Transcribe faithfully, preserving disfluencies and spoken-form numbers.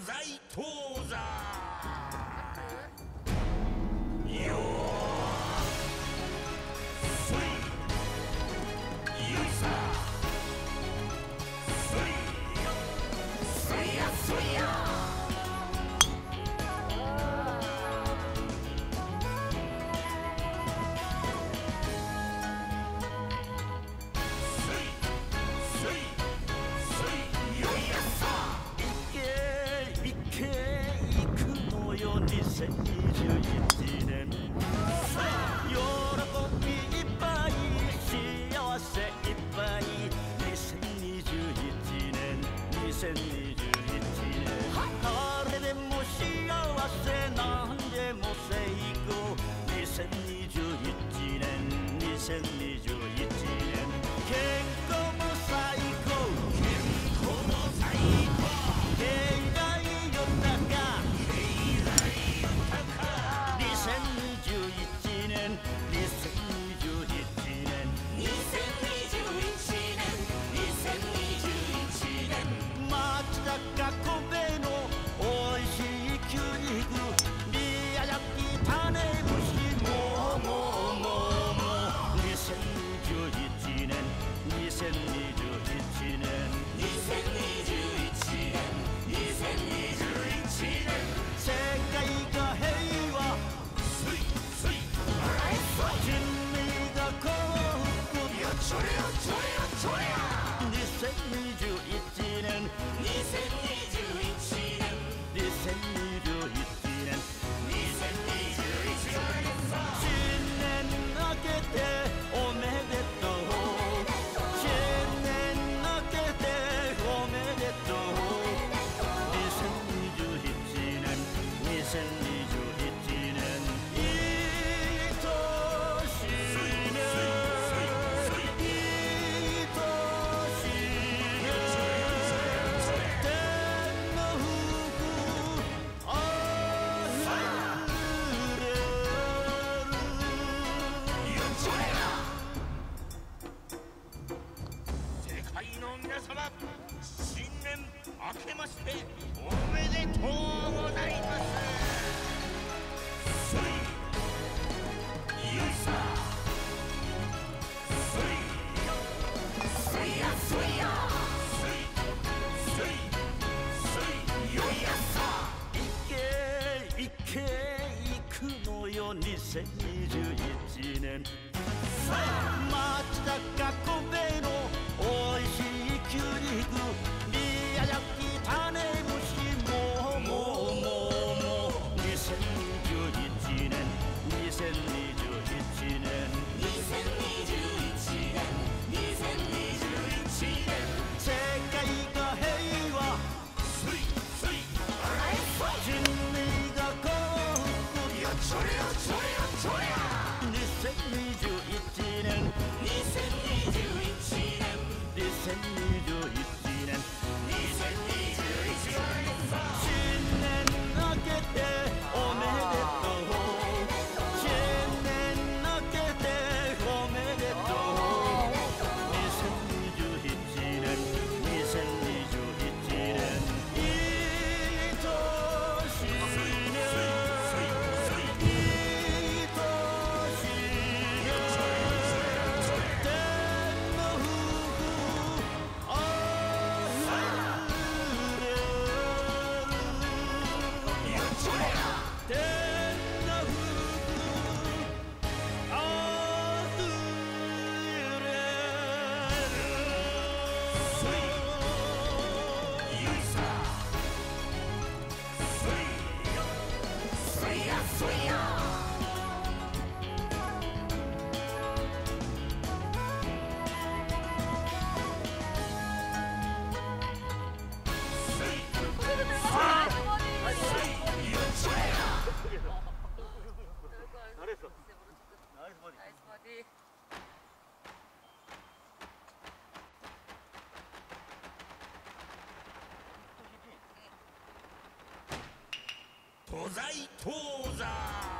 西東西よそいゆいさそいそいやそいやにせんにじゅういちねん喜びいっぱい幸せいっぱいにせんにじゅういちねんにせんにじゅういちねん誰でも幸せなんでも成功にせんにじゅういちねんにせんにじゅういちねん健康も最高健康も最高経済豊かにせんにじゅういちねんにせんにじゅういちねんにせんにじゅういちねんにせんにじゅういちねん松坂神戸のおいしい牛肉宮崎種蒸しももももにせんにじゅういちねんにせんにじゅういちねんにせんにじゅういちねんにせんにじゅういちねん世界が平和人類が幸福よちょれよちょれよちょれやにせんにじゅういちねんにせんにじゅういちねんにせんにじゅういちねんにせんにじゅういちねん新年明けておめでとう新年明けておめでとうにせんにじゅういちねんにせんにじゅういちねん皆様、新年明けましておめでとうございます。そいゆいさそいそいやそいやそいそいそいよいやさいけいけいくのよにせんにじゅういちねん松坂神戸のおいしい牛肉宮崎種蒸しももももにせんにじゅういちねんにせんにじゅういちねんにせんにじゅういちねんにせんにじゅういちねん世界が平和すいすい人類が幸福よちょれよちょれよちょれやにせんにじゅういちねんにせんにじゅういちねんにせんにじゅういちねんにせんにじゅういちねん新年明けておめでとう新年明けておめでとうにせんにじゅういちねんにせんにじゅういちねんいい年ねいい年東西東西